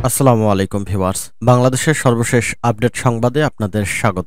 আসসালামু আলাইকুম ভিউয়ার্স, বাংলাদেশের সর্বশেষ আপডেট সংবাদে আপনাদের স্বাগত।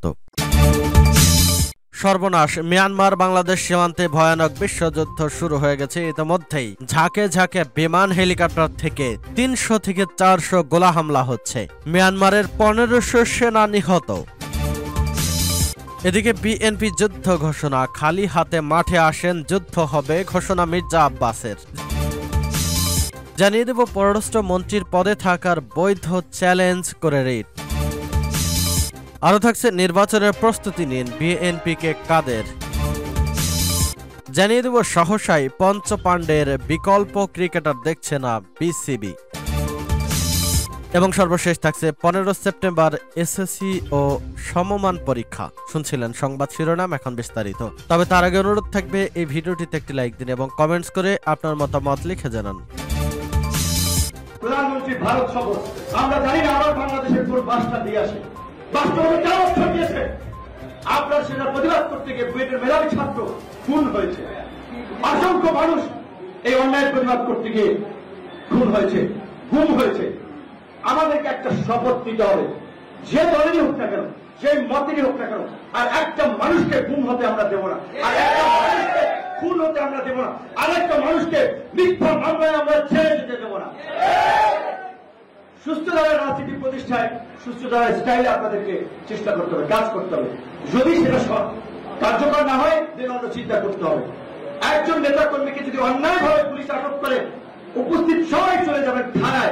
সর্বনাশ, মিয়ানমার বাংলাদেশ সীমান্তে ভয়ানক বিশ্বযুদ্ধ শুরু হয়ে গেছে। ইতিমধ্যেই ঝাঁকে ঝাঁকে বিমান হেলিকপ্টার থেকে ৩০০ থেকে ৪০০ গোলা হামলা হচ্ছে। মিয়ানমারের ১৫০০ সেনা নিহত। এদিকে বিএনপি যুদ্ধ ঘোষণা, খালি হাতে মাঠে আসেন, যুদ্ধ হবে ঘোষণা মির্জা আব্বাসের। জানিয়ে দেব পররাষ্ট্র মন্ত্রীর পদে থাকার বৈধ চ্যালেঞ্জ করে রিট। আরও থাকছে নির্বাচনের প্রস্তুতি নিন, বিএনপিকে কাদের। জানিয়ে দেব সহসাই পঞ্চপাণ্ডের বিকল্প ক্রিকেটার দেখছে না বিসিবি। এবং সর্বশেষ থাকছে 15 সেপ্টেম্বর এসএসসি ও সমমান পরীক্ষা। শুনছিলেন সংবাদ শিরোনাম, এখন বিস্তারিত। তবে তার আগে অনুরোধ থাকবে এই ভিডিওটিতে একটি লাইক দিন এবং কমেন্টস করে আপনার মতামত লিখে জানান। প্রধানমন্ত্রী ভারত সফর, আমরা জানি না আবার বাংলাদেশের কোন বাসটা দিয়ে আসে, বাস্তবে কেন অবস্থান দিয়েছে। আপনার সেটা প্রতিবাদ করতে গিয়ে বুয়েটের মেধাবী ছাত্র খুন হয়েছে, অসংখ্য মানুষ এই অন্যায়ের প্রতিবাদ করতে গিয়ে খুন হয়েছে, গুম হয়েছে। আমাদেরকে একটা শপথ নিতে হবে, যে দলেরই হোক না কেন, যে মতেরই হোক না কেন, আর একটা মানুষকে গুম হতে আমরা দেব না, আর একটা মানুষকে খুন হতে আমরা দেব না, আর একটা মানুষকে মিথ্যা মামলায় আমরা ছেড়ে দিতে দেব না। সুস্থ ধারার রাজনীতি প্রতিষ্ঠায় সুস্থ ধারার স্টাইলে আপনাদেরকে চেষ্টা করতে হবে, কাজ করতে হবে। যদি সেটা কার্যকর না হয় দেন অন্য চিন্তা করতে হবে। একজন নেতা কর্মীকে যদি অন্যায়ভাবে পুলিশ আটক করে, উপস্থিত সবাই চলে যাবেন থানায়।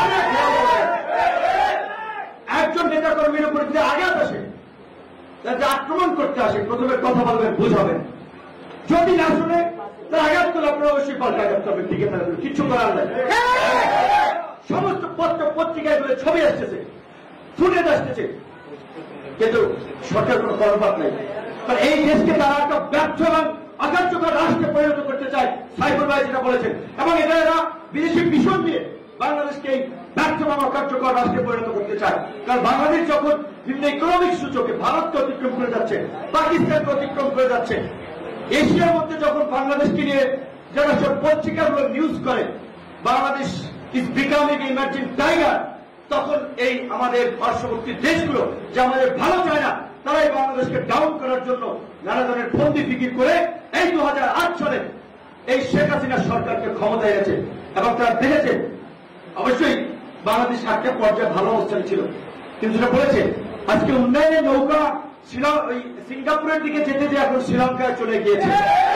একজন নেতা কর্মীর উপর যদি আঘাত আসে, যাতে আক্রমণ করতে আসে, প্রথমে কথা বলবেন, বুঝাবেন। যদি না শুনে তার আঘাত করলে আপনারা অবশ্যই পাল্টা আঘাত করবেন, ঠিক আছে, কিচ্ছু করার নাই। সমস্ত পত্র পত্রিকায় বলে ছবি আসতেছে, ফুটেজ আসতেছে, কিন্তু সরকার কোন কর্মপাত নেই। কারণ এই দেশকে তারা একটা ব্যর্থ এবং অকার্যকর রাষ্ট্রে পরিণত করতে চায়, সাইফুল ভাই যেটা বলেছেন, এবং এটা এরা বিদেশি মিশন দিয়ে বাংলাদেশকে এই ব্যর্থ এবং অকার্যকর রাষ্ট্রে পরিণত করতে চায়। কারণ বাংলাদেশ যখন বিভিন্ন ইকোনমিক সূচকে ভারতকে অতিক্রম করে যাচ্ছে, পাকিস্তানকে অতিক্রম করে যাচ্ছে, এশিয়ার মধ্যে যখন বাংলাদেশকে নিয়ে যারা সব পত্রিকাগুলো নিউজ করে, Bangladesh is becoming emerging tiger, তখন এই আমাদের পার্শ্ববর্তী দেশগুলো যে আমাদের ভালো চায় না, তারা এই বাংলাদেশকে ডাউন করার জন্য নানা ধরনের ফন্দি ফিকির করে এই 2008 সালে এই শেখ হাসিনা সরকারকে ক্ষমতায় এনেছে। এবং তারা দেখেছে অবশ্যই বাংলাদেশ একটা পর্যায়ে ভালো অবস্থানে ছিল, কিন্তু সেটা বলেছে আজকে উন্নয়নের নৌকা সিঙ্গাপুরের দিকে যেতে যে এখন শ্রীলঙ্কায় চলে গিয়েছে।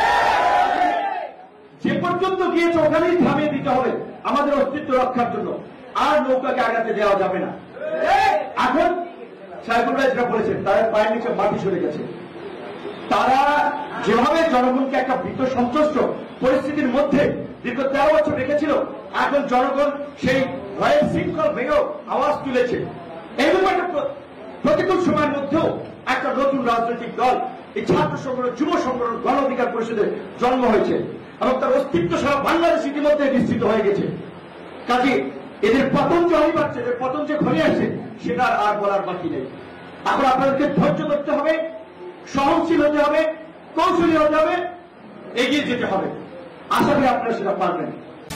যে পর্যন্ত গিয়েছে ওখানেই থামিয়ে দিতে হবে আমাদের অস্তিত্ব রক্ষার জন্য, আর নৌকাকে আগাতে দেওয়া যাবে না। এখন সাইফুল ভাই যেটা বলেছেন, তাদের পায়ের নিচে মাটি সরে গেছে। তারা যেভাবে জনগণকে একটা ভীত সন্ত্রস্ত পরিস্থিতির মধ্যে দীর্ঘ 13 বছর রেখেছিল, এখন জনগণ সেই ভয়ের শৃঙ্খল ভেঙেও আওয়াজ তুলেছে। এইরকম একটা প্রতিকূল সময়ের মধ্যেও একটা নতুন রাজনৈতিক দল, এই ছাত্র সংগঠন, যুব সংগঠন, গণ অধিকার পরিষদের জন্ম হয়েছে এবং তার অস্তিত্ব সারা বাংলাদেশ ইতিমধ্যে নিশ্চিত হয়ে গেছে। কাজে এদের পতন যে হয়ে পাচ্ছে, এদের পতন যে ঘরে আসছে, সেটা আর বলার বাকি নেই। এখন আপনাদেরকে ধৈর্য ধরতে হবে, সহনশীল হতে হবে, কৌশলী হতে হবে, এগিয়ে যেতে হবে। আশা করি আপনারা সেটা পারবেন।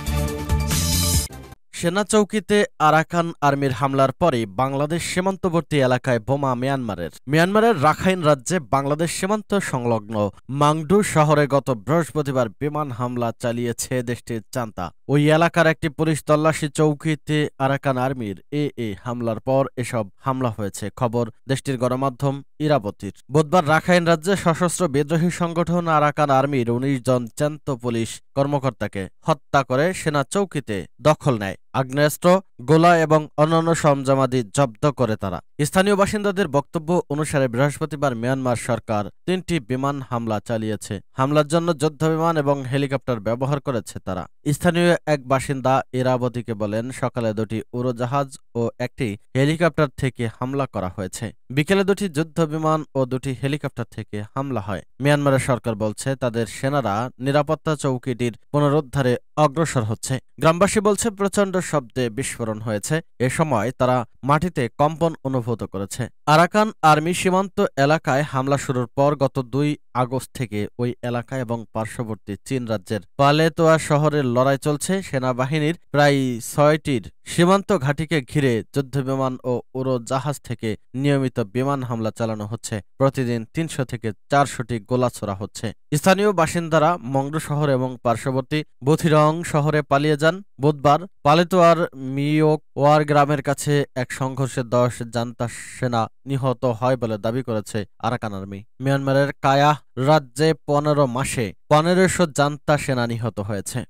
সেনা চৌকিতে আরাকান আর্মির হামলার পরে বাংলাদেশ সীমান্তবর্তী এলাকায় বোমা মিয়ানমারের রাখাইন রাজ্যে বাংলাদেশ সীমান্ত সংলগ্ন মাংডু শহরে গত বৃহস্পতিবার বিমান হামলা চালিয়েছে দেশটির জান্তা। ওই এলাকার একটি পুলিশ তল্লাশি চৌকিতে আরাকান আর্মির হামলার পর এসব হামলা হয়েছে, খবর দেশটির গণমাধ্যম ইরাবতীর। বুধবার রাখাইন রাজ্যে সশস্ত্র বিদ্রোহী সংগঠন আরাকান আর্মির 19 জন জ্যান্ত পুলিশ কর্মকর্তাকে হত্যা করে সেনা চৌকিতে দখল নেয়। আগ্নেয়াস্ত্র, গোলা এবং অন্যান্য সরঞ্জামাদি জব্দ করে তারা। স্থানীয় বাসিন্দাদের বক্তব্য অনুসারে বৃহস্পতিবার মিয়ানমার সরকার 3টি বিমান হামলা চালিয়েছে। হামলার জন্য যুদ্ধ বিমান এবং হেলিকপ্টার ব্যবহার করেছে তারা। স্থানীয় এক বাসিন্দা ইরাবতীকে বলেন, সকালে 2টি উড়োজাহাজ ও একটি হেলিকপ্টার থেকে হামলা করা হয়েছে। বিকেলে 2টি যুদ্ধ বিমান ও 2টি হেলিকপ্টার থেকে হামলা হয়। মিয়ানমারের সরকার বলছে তাদের সেনারা নিরাপত্তা চৌকিটির পুনরুদ্ধারে অগ্রসর হচ্ছে। গ্রামবাসী বলছে প্রচণ্ড শব্দে বিস্ফোরণ হয়েছে। এ সময় তারা মাটিতে কম্পন অনুভূত করেছে। আরাকান আর্মি সীমান্ত এলাকায় হামলা শুরুর পর গত 2 আগস্ট থেকে ওই এলাকা এবং পার্শ্ববর্তী চীন রাজ্যের পালেতোয়া শহরের লড়াই চলছে। সেনাবাহিনীর প্রায় 6টির সীমান্ত ঘাঁটিকে ঘিরে যুদ্ধবিমান ও উড়োজাহাজ থেকে নিয়মিত বিমান হামলা চালানো হচ্ছে। প্রতিদিন ৩০০ থেকে ৪০০টি গোলা ছোড়া হচ্ছে। স্থানীয় বাসিন্দারা মংডু শহর এবং পার্শ্ববর্তী বুথিরং শহরে পালিয়ে যান। বুধবার পালেতোয়ার মিয়োকওয়ার গ্রামের কাছে এক সংঘর্ষে ১০ জান্তা সেনা নিহত হয় বলে দাবি করেছে আরাকান আর্মি। মিয়ানমারের কায়াহ রাজ্যে ১৫ মাসে ১৫০০ জান্তা সেনা নিহত হয়েছে।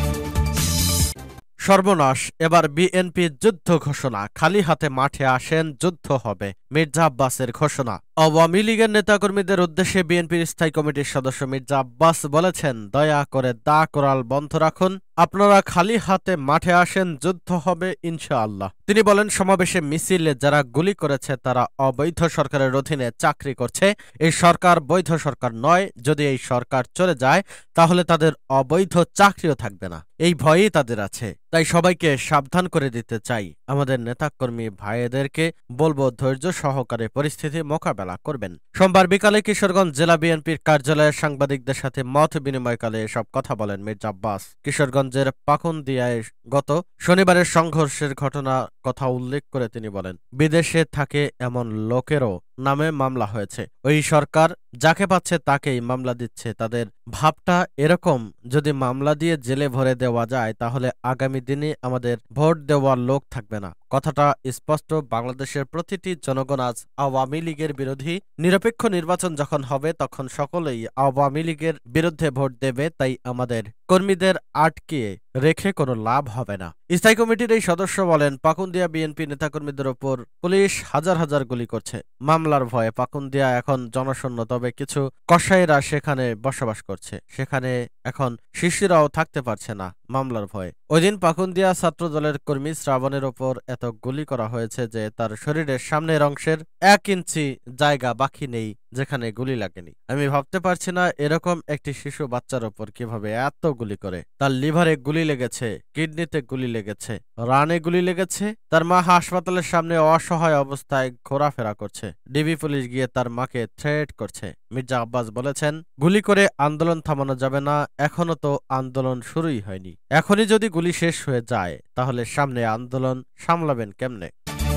সর্বনাশ, এবার বিএনপির যুদ্ধ ঘোষণা। খালি হাতে মাঠে আসেন, যুদ্ধ হবে, মির্জা আব্বাসের ঘোষণা। আওয়ামী লীগের নেতাকর্মীদের উদ্দেশ্যে বিএনপির স্থায়ী কমিটির সদস্য মির্জা আব্বাস বলেছেন, দয়া করে দা কোরাল বন্ধ রাখুন, আপনারা খালি হাতে মাঠে আসেন, যুদ্ধ হবে ইনশাআল্লাহ। তিনি বলেন, সমাবেশে মিছিলে যারা গুলি করেছে তারা অবৈধ সরকারের অধীনে চাকরি করছে। এই সরকার বৈধ সরকার নয়। যদি এই সরকার চলে যায় তাহলে তাদের অবৈধ চাকরিও থাকবে না। এই ভয়ই তাদের আছে। তাই সবাইকে সাবধান করে দিতে চাই। আমাদের নেতাকর্মী ভাইদেরকে বলবো, ধৈর্য সহকারে পরিস্থিতি মোকাবেলা করবেন। সোমবার বিকালে কিশোরগঞ্জ জেলা বিএনপির কার্যালয়ে সাংবাদিকদের সাথে মত বিনিময়কালে এসব কথা বলেন মির্জা আব্বাস। কিশোরগঞ্জের পাকুন্দিয়ায় গত শনিবারের সংঘর্ষের ঘটনা কথা উল্লেখ করে তিনি বলেন, বিদেশে থাকে এমন লোকেরও নামে মামলা হয়েছে। ওই সরকার যাকে পাচ্ছে তাকেই মামলা দিচ্ছে। তাদের ভাবটা এরকম, যদি মামলা দিয়ে জেলে ভরে দেওয়া যায় তাহলে আগামী দিনে আমাদের ভোট দেওয়ার লোক থাকবে না। কথাটা স্পষ্ট। বাংলাদেশের প্রতিটি জনগণ আজ আওয়ামী লীগের বিরোধী। নিরপেক্ষ নির্বাচন যখন হবে তখন সকলেই আওয়ামী লীগের বিরুদ্ধে ভোট দেবে। তাই আমাদের কর্মীদের আটকে রেখে কোনো লাভ হবে না। স্থায়ী কমিটির এই সদস্য বলেন, পাকুন্দিয়া বিএনপি নেতাকর্মীদের ওপর পুলিশ হাজার হাজার গুলি করছে। মামলার ভয়ে পাকুন্দিয়া এখন জনশূন্য, তবে কিছু কসাইরা সেখানে বসবাস করছে। সেখানে এখন শিশুরাও থাকতে পারছে না মামলার ভয়ে। ওইদিন পাকুন্দিয়া ছাত্র দলের কর্মী শ্রাবণের ওপর এত গুলি করা হয়েছে যে তার শরীরের সামনের অংশের ১ ইঞ্চি জায়গা বাকি নেই যেখানে গুলি লাগেনি। আমি ভাবতে পারছি না এরকম একটি শিশু বাচ্চার ওপর কিভাবে এত গুলি করে। তার লিভারে গুলি লেগেছে, কিডনিতে গুলি লেগেছে, রানে গুলি লেগেছে। তার মা হাসপাতালের সামনে অসহায় অবস্থায় ঘোরাফেরা করছে। ডিবি পুলিশ গিয়ে তার মাকে থ্রেট করছে। মির্জা আব্বাস বলেছেন, গুলি করে আন্দোলন থামানো যাবে না। এখনো তো আন্দোলন শুরুই হয়নি। এখনই যদি গুলি শেষ হয়ে যায় তাহলে সামনে আন্দোলন সামলাবেন কেমনে?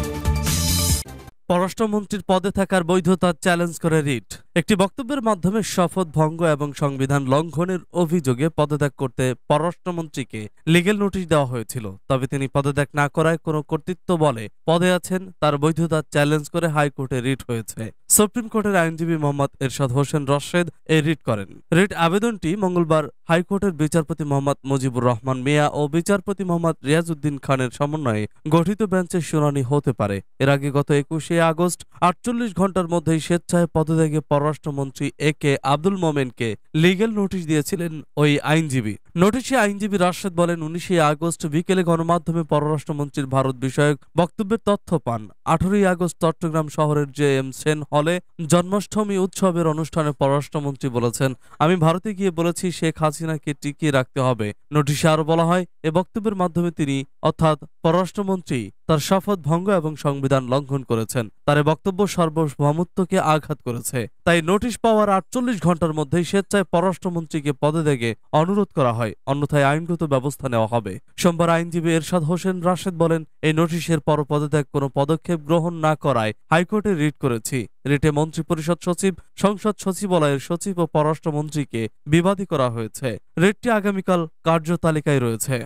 পররাষ্ট্রমন্ত্রীর পদে থাকার বৈধতা চ্যালেঞ্জ করে রিট। একটি বক্তব্যের মাধ্যমে শপথ ভঙ্গ এবং সংবিধান লঙ্ঘনের অভিযোগে পদত্যাগ করতে পররাষ্ট্রমন্ত্রীকে লিগ্যাল নোটিশ দেওয়া হয়েছিল। তবে তিনি পদত্যাগ না করায় কোনো কর্তৃত্ব বলে পদে আছেন তার বৈধতা চ্যালেঞ্জ করে হাইকোর্টে রিট হয়েছে। সুপ্রিম কোর্টের আইনজীবী মোহাম্মদ এরশাদ হোসেন রশেদ এই রিট করেন। রিট আবেদনটি মঙ্গলবার হাইকোর্টের বিচারপতি মোহাম্মদ মুজিবুর রহমান মিয়া ও বিচারপতি মোহাম্মদ রিয়াজউদ্দিন খানের সমন্বয়ে গঠিত বেঞ্চের শুনানি হতে পারে। এর আগে গত ২১শে আগস্ট ৪৮ ঘন্টার মধ্যেই স্বেচ্ছায় পদত্যাগে পররাষ্ট্রমন্ত্রী একে আব্দুল মোমেনকে লিগ্যাল নোটিশ দিয়েছিলেন ওই আইনজীবী। নোটিশে আইনজীবী রাশেদ বলেন, ১৯শে আগস্ট বিকেলে গণমাধ্যমে পররাষ্ট্রমন্ত্রীর ভারত বিষয়ক বক্তব্যের তথ্য পান। ১৮ই আগস্ট চট্টগ্রাম শহরের জে.এম. সেন হলে জন্মাষ্টমী উৎসবের অনুষ্ঠানে পররাষ্ট্রমন্ত্রী বলেছেন, আমি ভারতে গিয়ে বলেছি শেখ হাসিনাকে টিকিয়ে রাখতে হবে। নোটিশে আরো বলা হয়, এ বক্তব্যের মাধ্যমে তিনি অর্থাৎ পররাষ্ট্রমন্ত্রী তার শপথ ভঙ্গ এবং সংবিধান লঙ্ঘন করেছেন। তার বক্তব্য সার্বভৌমত্বকে আঘাত করেছে। তাই নোটিশ পাওয়ার ৪৮ ঘন্টার মধ্যেই স্বেচ্ছায় পররাষ্ট্রমন্ত্রীকে পদত্যাগে অনুরোধ করা হয়, অন্যথায় আইনগত ব্যবস্থা নেওয়া হবে। সোমবার আইনজীবী এরশাদ হোসেন রাশেদ বলেন, এই নোটিশের পর পদত্যাগ কোনো পদক্ষেপ গ্রহণ না করায় হাইকোর্টে রিট করেছি। রিটে মন্ত্রিপরিষদ সচিব, সংসদ সচিবালয়ের সচিব ও পররাষ্ট্রমন্ত্রীকে বিবাদী করা হয়েছে। রিটটি আগামীকাল কার্যতালিকায় রয়েছে।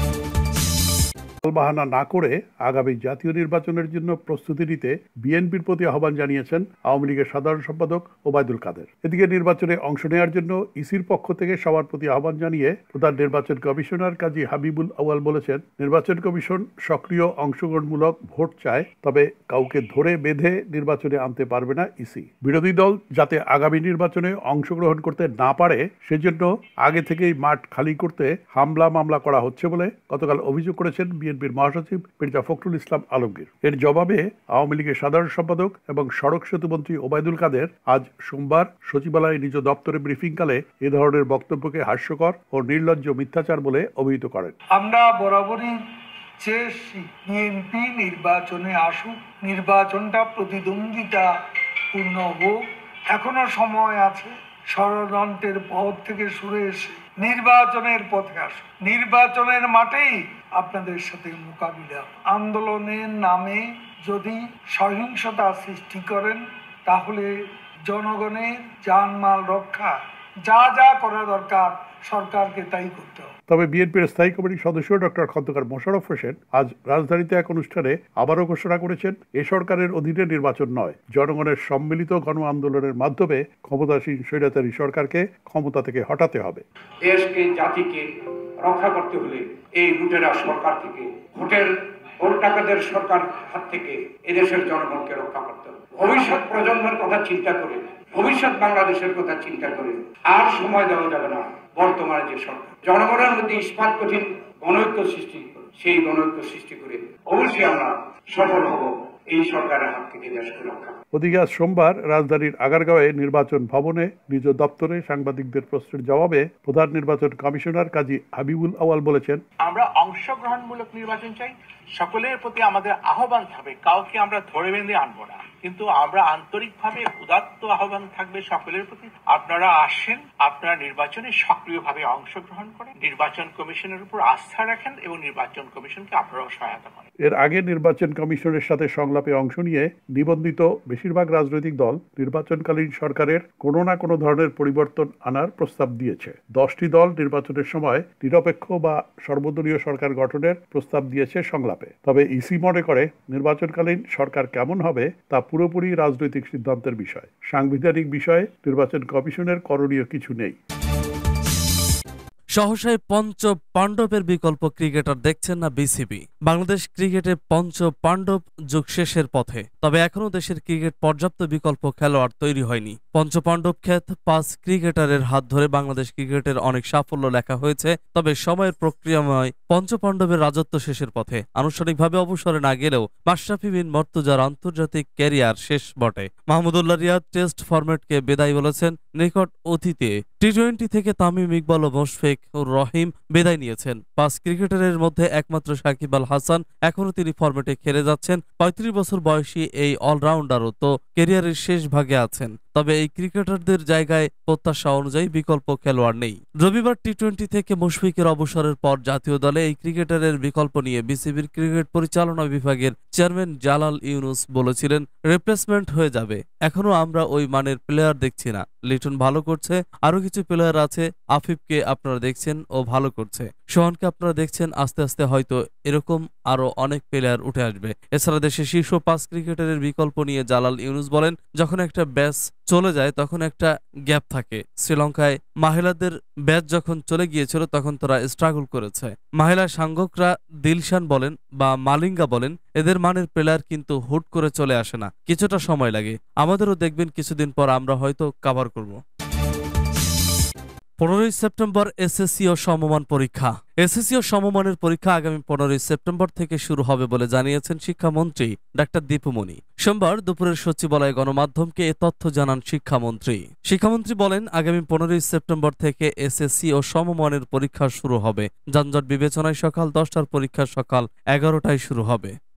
বাহানা না করে আগামী জাতীয় নির্বাচনের জন্য প্রস্তুতি নিতে বিএনপির প্রতি আহ্বান জানিয়েছেন আওয়ামী লীগের সাধারণ সম্পাদক ওবায়দুল কাদের। এদিকে নির্বাচনে অংশ নেওয়ার জন্য ইসির পক্ষ থেকে সবার প্রতি আহ্বান জানিয়ে প্রধান নির্বাচন কমিশনার কাজী হাবিবুল আউয়াল বলেছেন, নির্বাচন কমিশন সক্রিয় অংশগ্রহণমূলক ভোট চায়, তবে কাউকে ধরে বেঁধে নির্বাচনে আনতে পারবে না ইসি। বিরোধী দল যাতে আগামী নির্বাচনে অংশগ্রহণ করতে না পারে সেজন্য আগে থেকেই মাঠ খালি করতে হামলা মামলা করা হচ্ছে বলে গতকাল অভিযোগ করেছেন বিএনপির মহাসচিব মির্জা ফখরুল ইসলাম আলমগীর। এর জবাবে আওয়ামী লীগের সাধারণ সম্পাদক এবং সড়ক সেতু মন্ত্রী ওবায়দুল কাদের আজ সোমবার সচিবালয়ে নিজ দপ্তরে ব্রিফিংকালে এ ধরনের বক্তব্যকে হাস্যকর ও নির্লজ্জ মিথ্যাচার বলে অভিহিত করেন। আমরা বরাবরই চেয়েছি বিএনপি নির্বাচনে আসুক, নির্বাচনটা প্রতিদ্বন্দ্বিতা পূর্ণ হোক। এখনো সময় আছে, ষড়যন্ত্রের পথ থেকে সরে এসে নির্বাচনের পথে আসুন। নির্বাচনের মাঠেই আপনাদের সাথে মোকাবিলা। আন্দোলনের নামে যদি সহিংসতা সৃষ্টি করেন তাহলে জনগণের জানমাল রক্ষা যা যা করা দরকার সরকারকে তাই করতে হবে। তবে বিএনপির স্থায়ী কমিটির সদস্য ডক্টর খন্দকার মোশাররফ হোসেন আজ রাজধানীতে এক অনুষ্ঠানে আবারও ঘোষণা করেছেন, এ সরকারের অধীনে নির্বাচন নয়, জনগণের সম্মিলিত গণ আন্দোলনের মাধ্যমে ক্ষমতাসীন স্বৈরাচারী সরকারকে ক্ষমতা থেকে হটাতে হবে। দেশকে জাতিকে রক্ষা করতে হলে এই লুটেরা সরকার থেকে, ভোট টাকাদের সরকার হাত থেকে এদেশের জনগণকে রক্ষা করতে হবে। ভবিষ্যৎ প্রজন্মের কথা চিন্তা করে, ভবিষ্যৎ বাংলাদেশের কথা চিন্তা করে আর সময় দেওয়া যাবে না। বর্তমানে যে সরকার জনগণের মধ্যে ইস্পাত কঠিন গণঐক্য সৃষ্টি করে, সেই গণঐক্য সৃষ্টি করে অবশ্যই আমরা সফল হব এই সরকারের হাত থেকে দেশকে রক্ষা। ওদিকে আজ সোমবার রাজধানীর আগারগাঁওয়ে নির্বাচন ভবনে নিজ দপ্তরে সাংবাদিকদের প্রশ্নের জবাবে প্রধান নির্বাচন কমিশনার কাজী হাবিবুল আওয়াল বলেছেন, আমরা অংশগ্রহণমূলক নির্বাচন চাই। সকলের প্রতি আমাদের আহ্বান থাকবে, কাউকে আমরা ধরে বেঁধে আনবো না, কিন্তু আমরা আন্তরিকভাবে উদাত্ত আহ্বান থাকবে সকলের প্রতি, আপনারা আসেন, আপনারা নির্বাচনে সক্রিয়ভাবে অংশগ্রহণ করেন, নির্বাচন কমিশনের উপর আস্থা রাখেন এবং নির্বাচন কমিশনকে আপনারাও সহায়তা করেন। এর আগে নির্বাচন কমিশনের সাথে সংলাপে অংশ নিয়ে নিবন্ধিত বেশিরভাগ রাজনৈতিক দল নির্বাচনকালীন সরকারের কোনো না কোনো ধরনের পরিবর্তন আনার প্রস্তাব দিয়েছে। 10টি দল নির্বাচনের সময় নিরপেক্ষ বা সর্বদলীয় সরকার গঠনের প্রস্তাব দিয়েছে সংলাপে। তবে ইসি মনে করে নির্বাচনকালীন সরকার কেমন হবে তা পুরোপুরি রাজনৈতিক সিদ্ধান্তের বিষয়। সাংবিধানিক বিষয়ে নির্বাচন কমিশনের করণীয় কিছু নেই। সহসায় পঞ্চ পাণ্ডবের বিকল্প ক্রিকেটার দেখছেন না বিসিবি। বাংলাদেশ ক্রিকেটে পঞ্চ পাণ্ডব যুগ শেষের পথে, তবে এখনও দেশের ক্রিকেট পর্যাপ্ত বিকল্প খেলোয়াড় তৈরি হয়নি। পঞ্চ পাণ্ডব খ্যাত 5 ক্রিকেটারের হাত ধরে বাংলাদেশ ক্রিকেটের অনেক সাফল্য লেখা হয়েছে, তবে সময়ের প্রক্রিয়াময় পঞ্চ পাণ্ডবের রাজত্ব শেষের পথে। আনুষ্ঠানিকভাবে অবসরে না গেলেও মাশরাফি বিন মর্তুজার আন্তর্জাতিক ক্যারিয়ার শেষ বটে। মাহমুদুল্লাহ রিয়াদ টেস্ট ফরম্যাটকে বিদায় বলেছেন। নিকট অতীতে টি-20 থেকে তামিম ইকবাল ও মুশফিক উর রহিম বিদায় নিয়েছেন। 5 ক্রিকেটারের মধ্যে একমাত্র সাকিব আল হাসান এখনও তিনি ফরম্যাটে খেলে যাচ্ছেন। 35 বছর বয়সী এই অলরাউন্ডারও তো ক্যারিয়ারের শেষ ভাগে আছেন, তবে এই ক্রিকেটারদের জায়গায় প্রত্যাশা অনুযায়ী বিকল্প খেলোয়াড় নেই। রবিবার টি-20 থেকে মুশফিকের অবসরের পর জাতীয় দলে এই ক্রিকেটারের বিকল্প নিয়ে বিসিবির ক্রিকেট পরিচালনা বিভাগের চেয়ারম্যান জালাল ইউনুস বলেছিলেন, রিপ্লেসমেন্ট হয়ে যাবে, এখনো আমরা ওই মানের প্লেয়ার দেখছি না। লিটন ভালো করছে, আরো কিছু প্লেয়ার আছে, আফিফকে আপনারা দেখছেন ও ভালো করছে, সোহানকে আপনারা দেখছেন, আস্তে আস্তে হয়তো এরকম আরো অনেক প্লেয়ার উঠে আসবে। এছাড়া দেশের শীর্ষ 5 ক্রিকেটারের বিকল্প নিয়ে জালাল ইউনুস বলেন, যখন একটা ব্যাচ চলে যায় তখন একটা গ্যাপ থাকে। শ্রীলঙ্কায় মহিলাদের ব্যাচ যখন চলে গিয়েছিল তখন তারা স্ট্রাগল করেছে। মহিলা সাংগকরা দিলশান বলেন বা মালিঙ্গা বলেন, এদের মানের প্লেয়ার কিন্তু হুট করে চলে আসে না, কিছুটা সময় লাগে। আমাদেরও দেখবেন কিছুদিন পর আমরা হয়তো কভার করব। 15 সেপ্টেম্বর এসএসসি ও সমমান পরীক্ষা। এসএসসি ও সমমানের পরীক্ষা আগামী 15 সেপ্টেম্বর থেকে শুরু হবে বলে জানিয়েছেন শিক্ষামন্ত্রী ডাক্তার দীপুমণি। সোমবার দুপুরের সচিবালয়ে গণমাধ্যমকে এ তথ্য জানান শিক্ষামন্ত্রী। শিক্ষামন্ত্রী বলেন, আগামী 15 সেপ্টেম্বর থেকে এসএসসি ও সমমানের পরীক্ষা শুরু হবে। যানজট বিবেচনায় সকাল 10টার পরীক্ষা সকাল 11টায় শুরু হবে।